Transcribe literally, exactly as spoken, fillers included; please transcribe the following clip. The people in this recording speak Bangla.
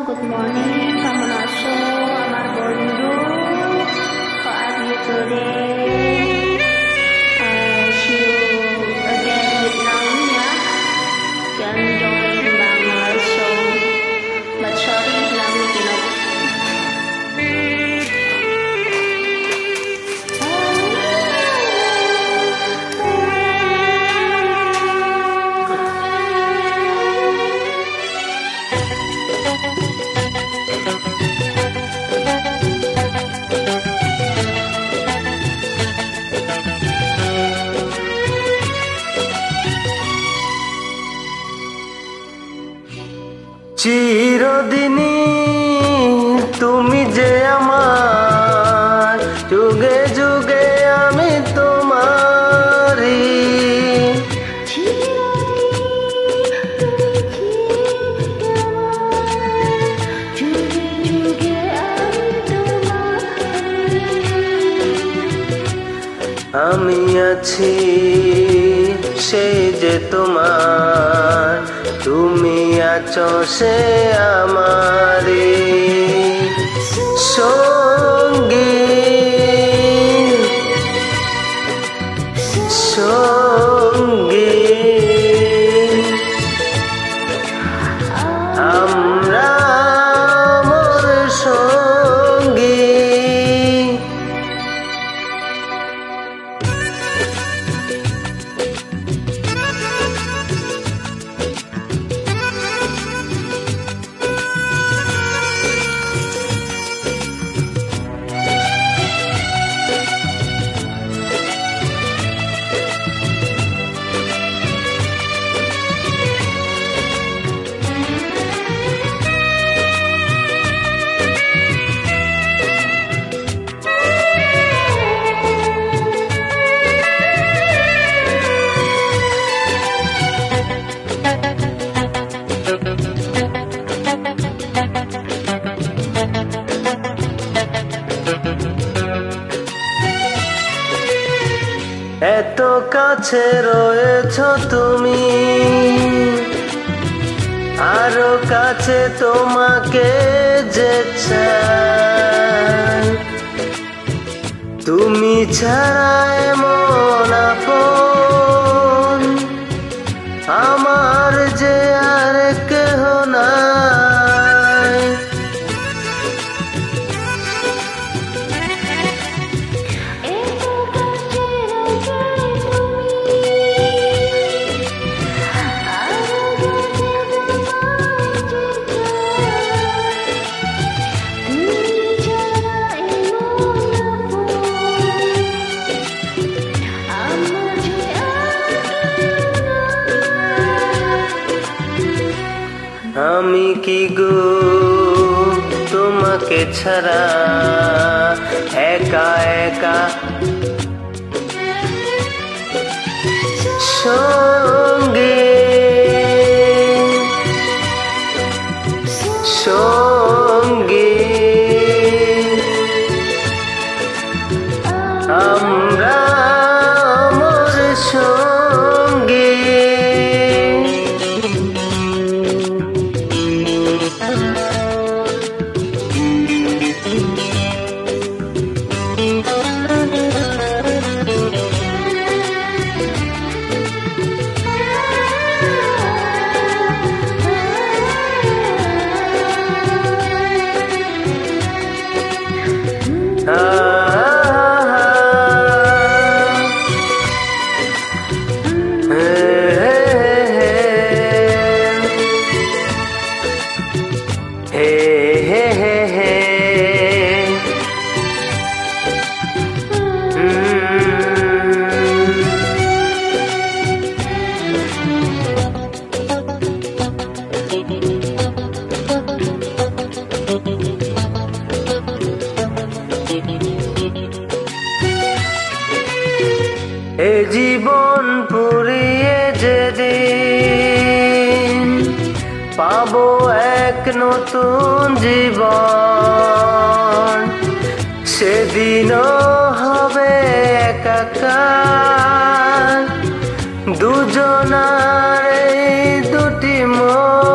good morning, কেমন আছো আমার বন্ধু? How are you today? Uh, see you again with Naomi ya. Can join banget so, but sorry Naomi cannot. চিরদিনই তুমি যে আমার, যুগে যুগে আমি তোমারি। আমি আছি সেই যে তোমার, তুমি আছো সে আমারি সঙ্গী সঙ্গী। আমরা মোর সঙ্গী। এত কাছে রয়েছ তুমি, আরো কাছে তোমাকে যে চাই। তুমি ছাড়া এমন আপন আমার যে আর কেহ নাই। আমি কি গো তোমাকে ছাড়া একা একা সঙ্গে সঙ্গে। আমরা মোর সঙ্গে। এ জীবন পুরিয়ে যেদিন পাবো এক নতুন জীবন, সেদিনও হবে একাকার দুজনার এই দুটি মন।